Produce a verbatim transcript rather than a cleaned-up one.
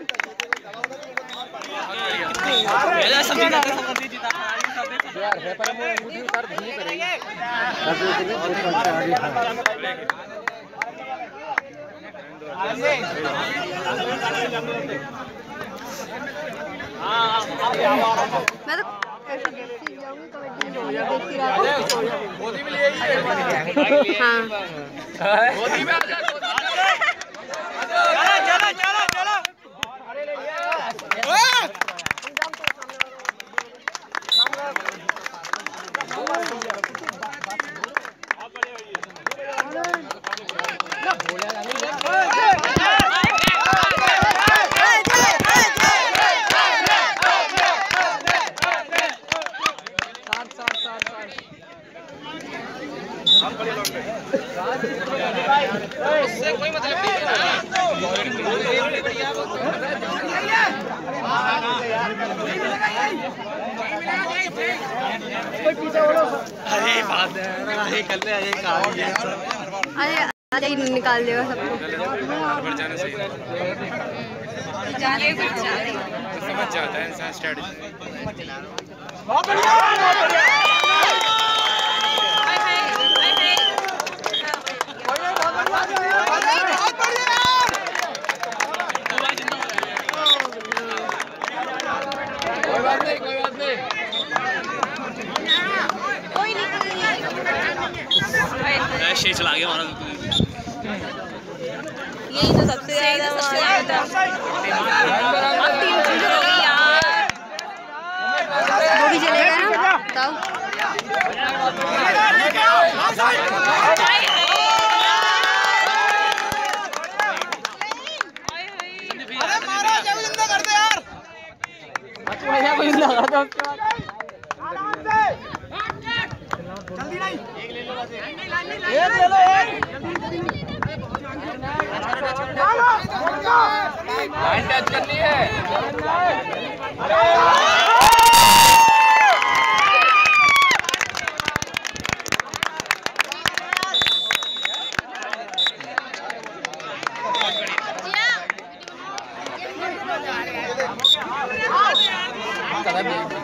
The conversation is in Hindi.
यार है पर वो अंगूठी उतार नहीं करेंगे मैं तो ऐसे देखती जाऊंगी कबड्डी देखती रहती गोदी में ले आइए हां गोदी में आ जा चलो चलो चलो अरे ले इससे कोई मतलब नहीं अरे बात है अरे कल पे अरे कहां है अरे अरे निकाल देगा सबको जाना सही जाने कुछ जाने समझ जाता है इंसान स्ट्रेटजी बहुत बढ़िया बहुत बढ़िया ऐसे चला गया हमारा यही तो सबसे ज्यादा सबसे ज्यादा अब तीन चीजें हो गई यार वो भी चलेगा ना बताओ अरे मारो जब जिंदा कर दे यार अच्छा भैया कोई लगा दो उसके बाद आराम से जल्दी नहीं एक ले लो बस एक ले लो एक लाइन टच करनी है अरे